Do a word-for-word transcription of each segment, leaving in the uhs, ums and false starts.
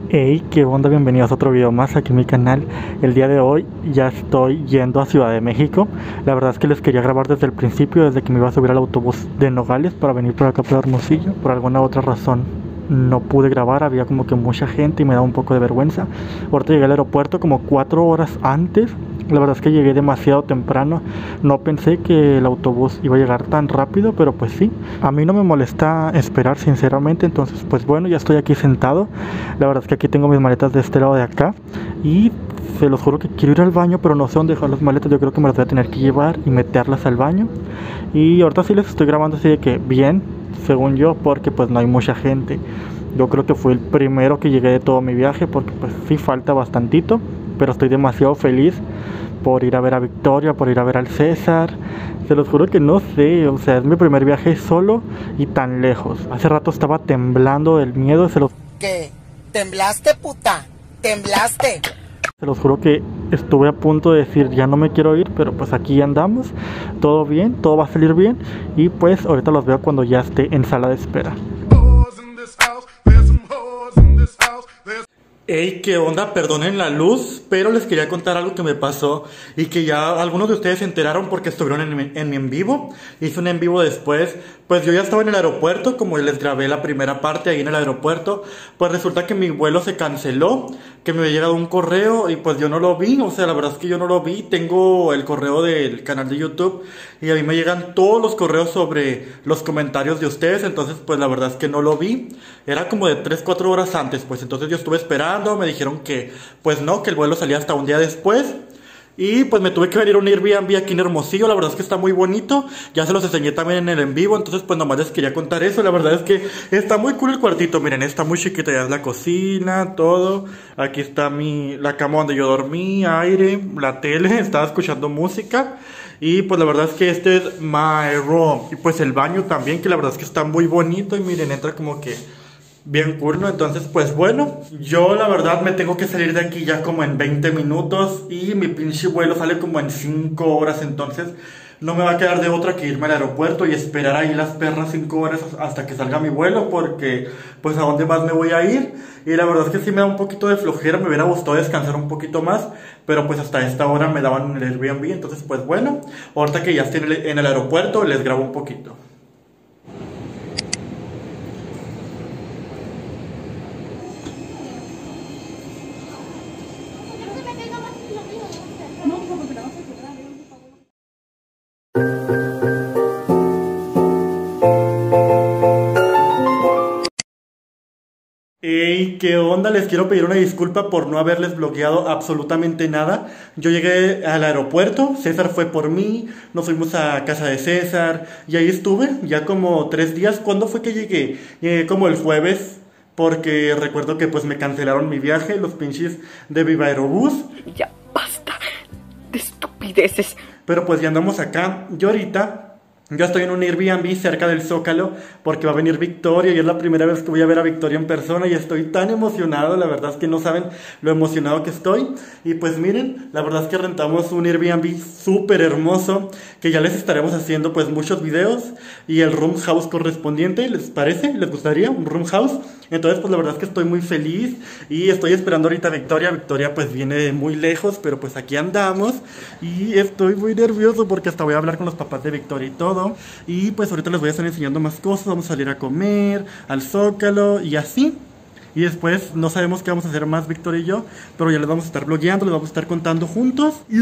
Hey, qué onda, bienvenidos a otro video más aquí en mi canal. El día de hoy ya estoy yendo a Ciudad de México. La verdad es que les quería grabar desde el principio, desde que me iba a subir al autobús de Nogales para venir por acá por Hermosillo. Por alguna otra razón no pude grabar, había como que mucha gente y me da un poco de vergüenza. Ahorita llegué al aeropuerto como cuatro horas antes. La verdad es que llegué demasiado temprano. No pensé que el autobús iba a llegar tan rápido, pero pues sí. A mí no me molesta esperar, sinceramente. Entonces pues bueno, ya estoy aquí sentado. La verdad es que aquí tengo mis maletas de este lado de acá. Y se los juro que quiero ir al baño, pero no sé dónde dejar las maletas. Yo creo que me las voy a tener que llevar y meterlas al baño. Y ahorita sí les estoy grabando así de que bien, según yo, porque pues no hay mucha gente. Yo creo que fue el primero que llegué de todo mi viaje, porque pues sí falta bastantito, pero estoy demasiado feliz por ir a ver a Victoria, por ir a ver al César. Se los juro que no sé, o sea, es mi primer viaje solo y tan lejos. Hace rato estaba temblando del miedo, se los... ¿Qué? ¿Temblaste, puta? ¿Temblaste? Se los juro que estuve a punto de decir ya no me quiero ir, pero pues aquí andamos, todo bien, todo va a salir bien. Y pues ahorita los veo cuando ya esté en sala de espera. Hey, ¿qué onda? Perdonen la luz, pero les quería contar algo que me pasó y que ya algunos de ustedes se enteraron porque estuvieron en mi, en mi en vivo. Hice un en vivo después, pues yo ya estaba en el aeropuerto, como les grabé la primera parte ahí en el aeropuerto. Pues resulta que mi vuelo se canceló, que me había llegado un correo y pues yo no lo vi. O sea, la verdad es que yo no lo vi. Tengo el correo del canal de YouTube y a mí me llegan todos los correos sobre los comentarios de ustedes. Entonces pues la verdad es que no lo vi. Era como de tres, cuatro horas antes, pues entonces yo estuve esperando. Me dijeron que pues no, que el vuelo salía hasta un día después. Y pues me tuve que venir a un Airbnb aquí en Hermosillo. La verdad es que está muy bonito. Ya se los enseñé también en el en vivo. Entonces pues nomás les quería contar eso. La verdad es que está muy cool el cuartito. Miren, está muy chiquita. Ya es la cocina, todo. Aquí está mi, la cama donde yo dormí, aire, la tele. Estaba escuchando música. Y pues la verdad es que este es my room. Y pues el baño también, que la verdad es que está muy bonito. Y miren, entra como que bien cool, ¿no? Entonces, pues bueno, yo la verdad me tengo que salir de aquí ya como en veinte minutos y mi pinche vuelo sale como en cinco horas, entonces no me va a quedar de otra que irme al aeropuerto y esperar ahí las perras cinco horas hasta que salga mi vuelo, porque pues a dónde más me voy a ir. Y la verdad es que sí me da un poquito de flojera, me hubiera gustado descansar un poquito más, pero pues hasta esta hora me daban el Airbnb, entonces pues bueno, ahorita que ya estoy en el, en el aeropuerto les grabo un poquito. Hey, ¿qué onda? Les quiero pedir una disculpa por no haberles bloqueado absolutamente nada. Yo llegué al aeropuerto, César fue por mí, nos fuimos a casa de César y ahí estuve ya como tres días. ¿Cuándo fue que llegué? Llegué como el jueves, porque recuerdo que pues me cancelaron mi viaje, los pinches de Viva Aerobús. Ya basta de estupideces. Pero pues ya andamos acá. Yo ahorita... Yo estoy en un Airbnb cerca del Zócalo porque va a venir Victoria y es la primera vez que voy a ver a Victoria en persona y estoy tan emocionado, la verdad es que no saben lo emocionado que estoy. Y pues miren, la verdad es que rentamos un Airbnb súper hermoso que ya les estaremos haciendo pues muchos videos y el room house correspondiente, ¿les parece? ¿Les gustaría un room house? Entonces pues la verdad es que estoy muy feliz y estoy esperando ahorita a Victoria. Victoria pues viene de muy lejos, pero pues aquí andamos y estoy muy nervioso porque hasta voy a hablar con los papás de Victoria y todo. Y pues ahorita les voy a estar enseñando más cosas. Vamos a salir a comer al Zócalo y así. Y después no sabemos qué vamos a hacer más Victoria y yo, pero ya les vamos a estar blogueando, les vamos a estar contando juntos. Y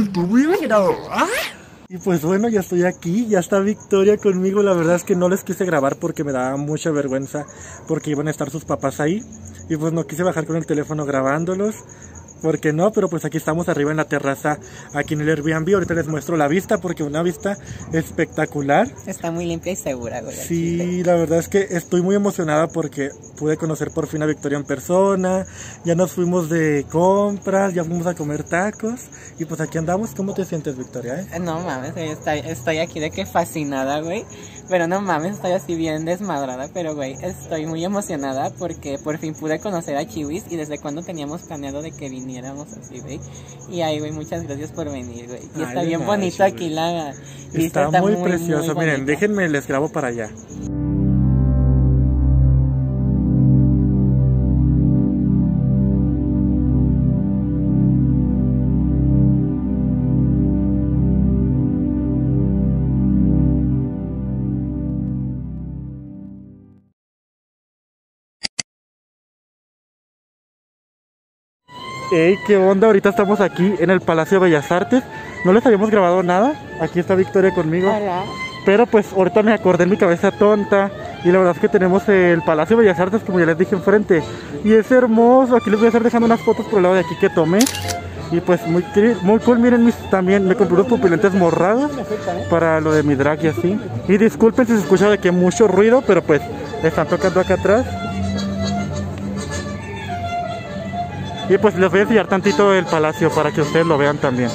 Y pues bueno, ya estoy aquí, ya está Victoria conmigo. La verdad es que no les quise grabar porque me daba mucha vergüenza, porque iban a estar sus papás ahí. Y pues no quise bajar con el teléfono grabándolos, porque no, pero pues aquí estamos arriba en la terraza, aquí en el Airbnb. Ahorita les muestro la vista, porque una vista espectacular. Está muy limpia y segura, güey. Sí, la verdad es que estoy muy emocionada porque pude conocer por fin a Victoria en persona. Ya nos fuimos de compras, ya fuimos a comer tacos. Y pues aquí andamos. ¿Cómo te sientes, Victoria? Eh? No mames, estoy, estoy aquí de que fascinada, güey. Pero no mames, estoy así bien desmadrada. Pero, güey, estoy muy emocionada porque por fin pude conocer a Chiwis. Y desde cuando teníamos planeado de que viniéramos así, güey. Y ahí, güey, muchas gracias por venir, güey. Y Ay, está bien bonito Chiwis. Aquí la vista. Está, está muy, muy precioso. Muy Miren, déjenme, les grabo para allá. Hey, ¿qué onda? Ahorita estamos aquí en el Palacio de Bellas Artes. No les habíamos grabado nada. Aquí está Victoria conmigo. Hola. Pero pues ahorita me acordé en mi cabeza tonta. Y la verdad es que tenemos el Palacio de Bellas Artes, como ya les dije, enfrente. Y es hermoso. Aquí les voy a estar dejando unas fotos por el lado de aquí que tomé. Y pues muy, muy cool. Miren, mis, también me compré unos pupilentes morrados para lo de mi drag y así. Y disculpen si se escucha de que mucho ruido, pero pues están tocando acá atrás. Y pues les voy a enseñar tantito el palacio para que ustedes lo vean también.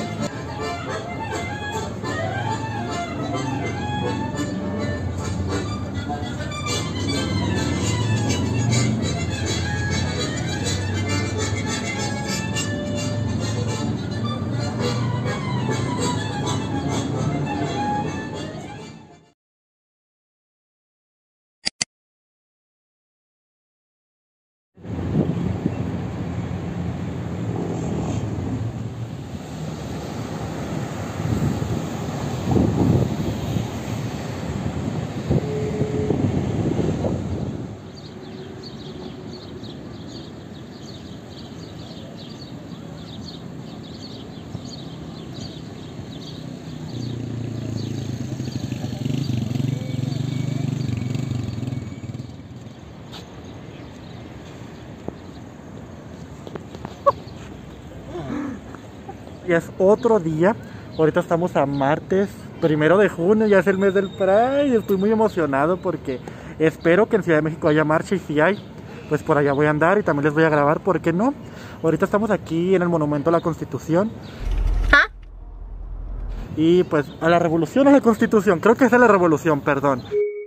Ya es otro día. Ahorita estamos a martes primero de junio, ya es el mes del Pride. Estoy muy emocionado porque espero que en Ciudad de México haya marcha, y si hay, pues por allá voy a andar y también les voy a grabar, ¿por qué no? Ahorita estamos aquí en el Monumento a la Constitución. ¿Ah? Y pues a la revolución o a la Constitución, creo que es a la revolución, perdón.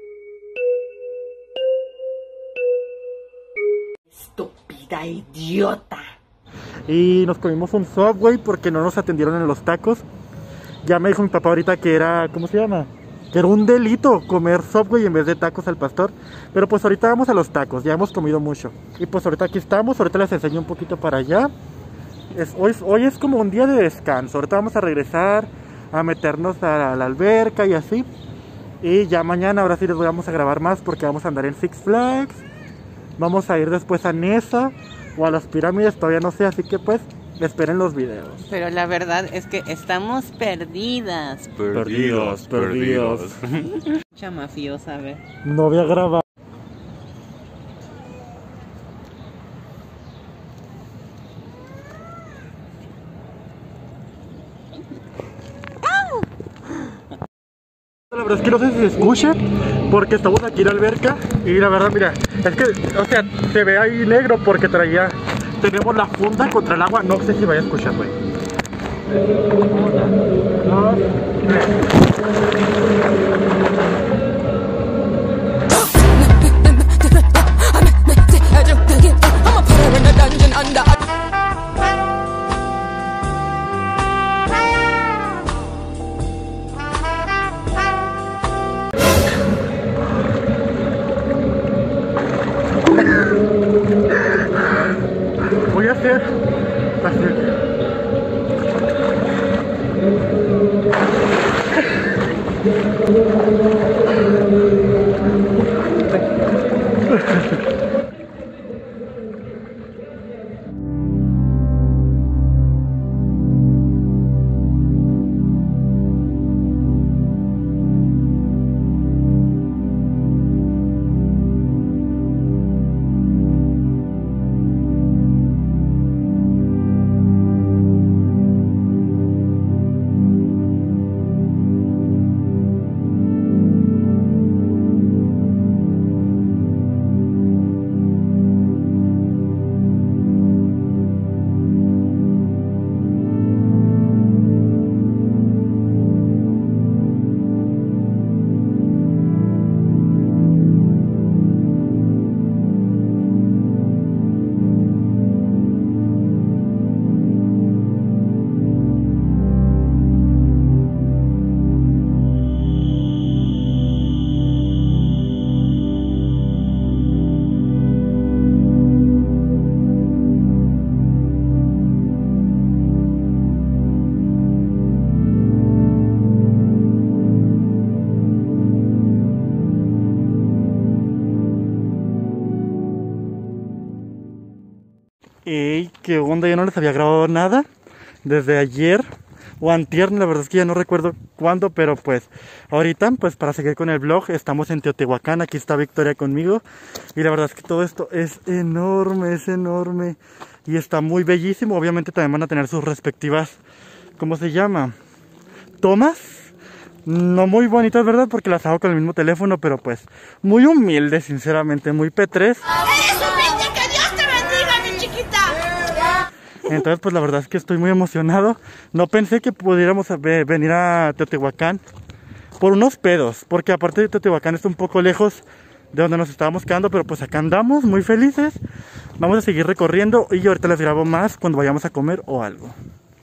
Estúpida idiota. Y nos comimos un Subway porque no nos atendieron en los tacos. Ya me dijo mi papá ahorita que era, ¿cómo se llama? Que era un delito comer Subway en vez de tacos al pastor. Pero pues ahorita vamos a los tacos, ya hemos comido mucho. Y pues ahorita aquí estamos, ahorita les enseño un poquito para allá. Es, hoy, hoy es como un día de descanso, ahorita vamos a regresar a meternos a la alberca y así. Y ya mañana ahora sí les vamos a grabar más porque vamos a andar en Six Flags. Vamos a ir después a Nesa o a las pirámides, todavía no sé, así que pues esperen los videos. Pero la verdad es que estamos perdidas. Perdidos, perdidos. Mucha mafiosa, a ver. No voy a grabar. La verdad es que no sé si se escuche porque estamos aquí en la alberca y la verdad, mira, es que, o sea, se ve ahí negro porque traía, tenemos la funda contra el agua, no sé si vaya a escuchar, güey. Uno, dos, tres. Voy a hacer así. Ey, qué onda, yo no les había grabado nada desde ayer o antier, la verdad es que ya no recuerdo cuándo, pero pues ahorita, pues para seguir con el vlog, estamos en Teotihuacán, aquí está Victoria conmigo y la verdad es que todo esto es enorme, es enorme y está muy bellísimo. Obviamente también van a tener sus respectivas, ¿cómo se llama? Tomas, no muy bonitas, ¿verdad? Porque las hago con el mismo teléfono, pero pues muy humildes, sinceramente, muy P tres. ¡Eres humilde! ¡Que Dios te bendiga, mi chiquita! Entonces, pues la verdad es que estoy muy emocionado. No pensé que pudiéramos venir a Teotihuacán por unos pedos, porque aparte de Teotihuacán está un poco lejos de donde nos estábamos quedando, pero pues acá andamos muy felices. Vamos a seguir recorriendo y yo ahorita les grabo más cuando vayamos a comer o algo.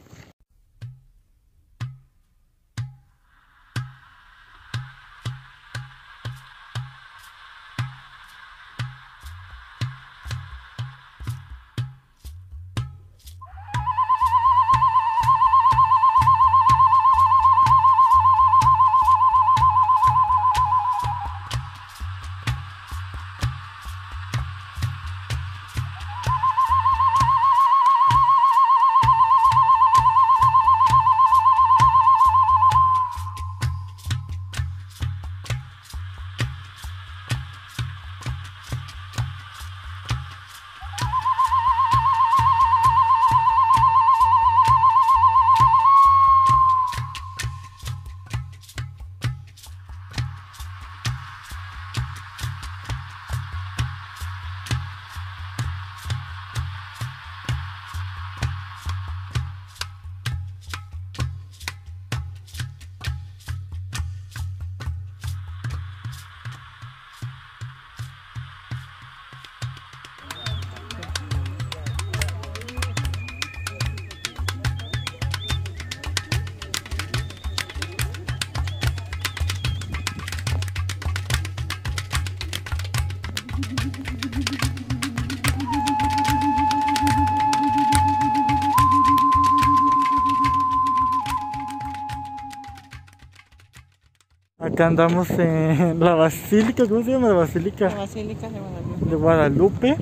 Acá andamos en la Basílica, ¿cómo se llama la Basílica? La Basílica de Guadalupe. De Guadalupe.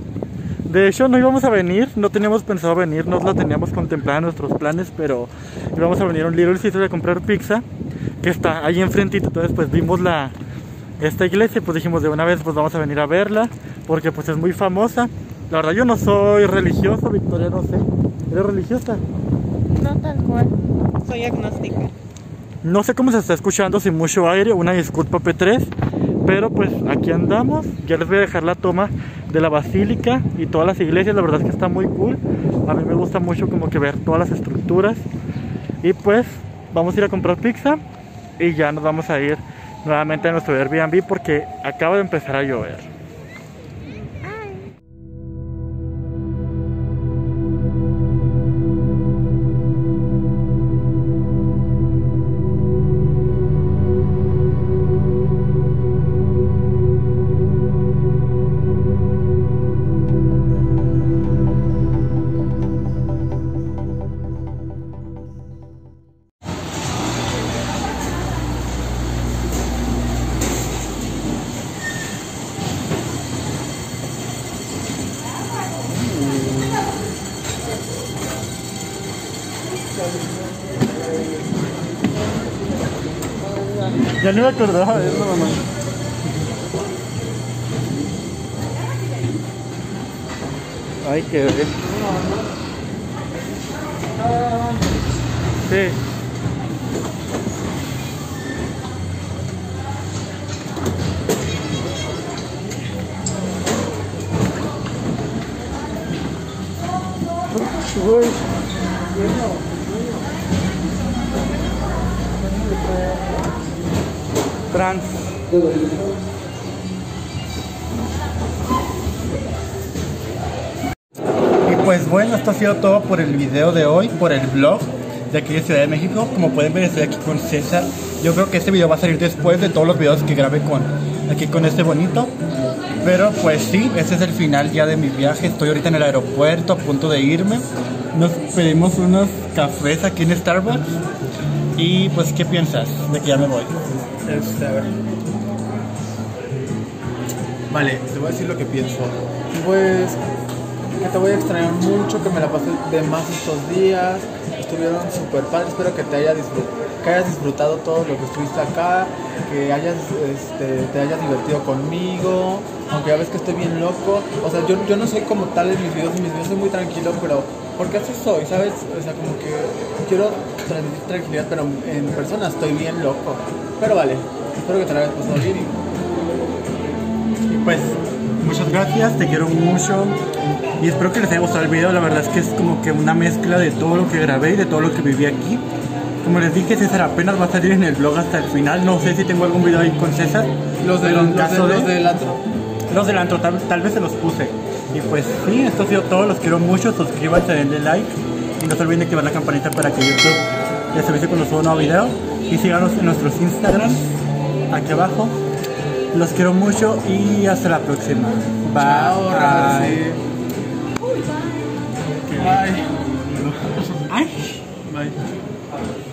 De hecho no íbamos a venir, no teníamos pensado venir, no la teníamos contemplada en nuestros planes, pero íbamos a venir a un Little Caesar a comprar pizza, que está ahí enfrentito. Entonces pues vimos la esta iglesia, pues dijimos de una vez pues vamos a venir a verla, porque pues es muy famosa. La verdad yo no soy religioso, Victoria no sé. ¿Eres religiosa? No tal cual, soy agnóstica. No sé cómo se está escuchando, sin mucho aire, una disculpa P tres, pero pues aquí andamos. Ya les voy a dejar la toma de la basílica y todas las iglesias, la verdad es que está muy cool. A mí me gusta mucho como que ver todas las estructuras. Y pues vamos a ir a comprar pizza y ya nos vamos a ir nuevamente a nuestro Airbnb porque acaba de empezar a llover. Ya no me acordaba de eso, mamá. Ay, qué bien. Sí. Uy. Trans. Y pues bueno, esto ha sido todo por el video de hoy, por el vlog de aquí de Ciudad de México. Como pueden ver, estoy aquí con César. Yo creo que este video va a salir después de todos los videos que grabé con aquí con este bonito. Pero pues sí, ese es el final ya de mi viaje. Estoy ahorita en el aeropuerto a punto de irme. Nos pedimos unos cafés aquí en Starbucks. Y pues, ¿qué piensas de que ya me voy? Este, a ver. Vale, te voy a decir lo que pienso. Pues que te voy a extrañar mucho, que me la pasé de más estos días. Estuvieron súper padres, espero que te, haya disfrut- que hayas disfrutado todo lo que estuviste acá, que hayas, este, te hayas divertido conmigo, aunque ya ves que estoy bien loco. O sea, yo, yo no soy como tal en mis videos, en mis videos soy muy tranquilo, pero porque así soy, ¿sabes? O sea, como que quiero transmitir tranquilidad, pero en persona estoy bien loco. Pero vale, espero que te la hayas pasado bien. Y pues, muchas gracias, te quiero mucho. Y espero que les haya gustado el video. La verdad es que es como que una mezcla de todo lo que grabé y de todo lo que viví aquí. Como les dije, César apenas va a salir en el blog hasta el final. No sé si tengo algún video ahí con César. Los, de, pero en los, caso de, de, los del antro. Los del antro, tal, tal vez se los puse. Y pues sí, esto ha sido todo. Los quiero mucho. Suscríbanse, denle like. Y no se olviden de activar la campanita para que YouTube les avise cuando suba un nuevo video. Y síganos en nuestros Instagram, aquí abajo. Los quiero mucho y hasta la próxima. Bye. Chao, Rarcy. Bye. Ay. Bye.